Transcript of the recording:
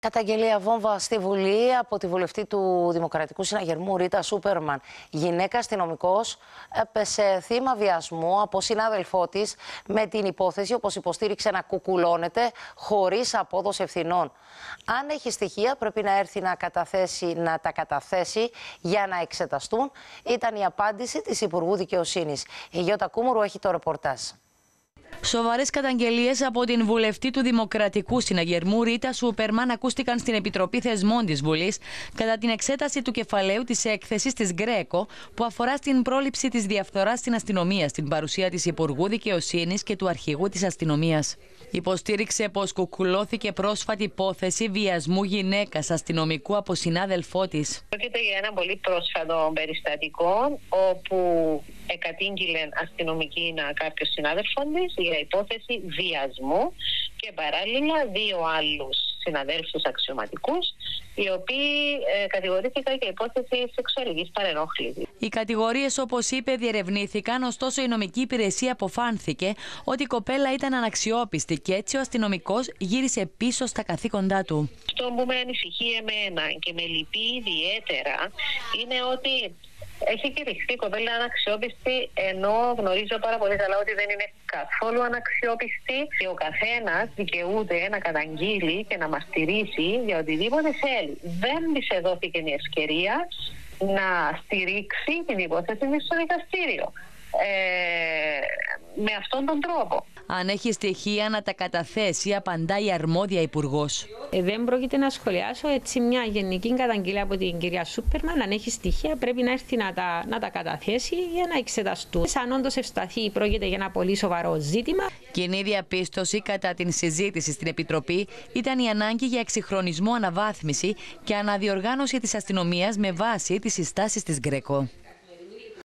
Καταγγελία βόμβα στη Βουλή από τη βουλευτή του Δημοκρατικού Συναγερμού Ρίτα Σούπερμαν. Γυναίκα αστυνομικός έπεσε θύμα βιασμού από συνάδελφό της με την υπόθεση, όπως υποστήριξε, να κουκουλώνεται χωρίς απόδοση ευθυνών. Αν έχει στοιχεία πρέπει να έρθει να τα καταθέσει για να εξεταστούν, ήταν η απάντηση της Υπουργού Δικαιοσύνης. Η Γιώτα Κούμουρου έχει το ρεπορτάζ. Σοβαρές καταγγελίες από την βουλευτή του Δημοκρατικού Συναγερμού Ρίτα Σούπερμαν ακούστηκαν στην Επιτροπή Θεσμών της Βουλής κατά την εξέταση του κεφαλαίου της έκθεσης της Γκρέκο που αφορά στην πρόληψη της διαφθοράς στην αστυνομία, στην παρουσία της Υπουργού Δικαιοσύνης και του Αρχηγού της Αστυνομίας. Υποστήριξε πως κουκουλώθηκε πρόσφατη υπόθεση βιασμού γυναίκας αστυνομικού από συνάδελφό της. Πρόκειται για ένα πολύ πρόσφατο περιστατικό όπου κατήγγειλε αστυνομική κάποιος συνάδελφος της για υπόθεση βιασμού και παράλληλα δύο άλλους συναδέλφους αξιωματικούς οι οποίοι κατηγορήθηκαν για υπόθεση σεξουαλικής παρενόχλησης. Οι κατηγορίες, όπως είπε, διερευνήθηκαν, ωστόσο η νομική υπηρεσία αποφάνθηκε ότι η κοπέλα ήταν αναξιόπιστη και έτσι ο αστυνομικός γύρισε πίσω στα καθήκοντά του. Αυτό που με ανησυχεί εμένα και με λυπεί ιδιαίτερα είναι ότι έχει κηρυχθεί η κοπέλα αναξιόπιστη, ενώ γνωρίζω πάρα πολύ καλά ότι δεν είναι καθόλου αναξιόπιστη και ο καθένας δικαιούται να καταγγείλει και να μας στηρίσει για οτιδήποτε θέλει. Δεν της δόθηκε η ευκαιρία να στηρίξει την υπόθεση στο δικαστήριο με αυτόν τον τρόπο. Αν έχει στοιχεία να τα καταθέσει, απαντά η αρμόδια υπουργός. Δεν πρόκειται να σχολιάσω έτσι μια γενική καταγγελία από την κυρία Σούπερμαν. Αν έχει στοιχεία, πρέπει να έρθει να τα καταθέσει για να εξεταστούν. Αν όντως ευσταθεί, πρόκειται για ένα πολύ σοβαρό ζήτημα. Κοινή διαπίστωση κατά την συζήτηση στην Επιτροπή ήταν η ανάγκη για εξυγχρονισμό, αναβάθμιση και αναδιοργάνωση της αστυνομίας με βάση τις συστάσεις της Γκρέκο.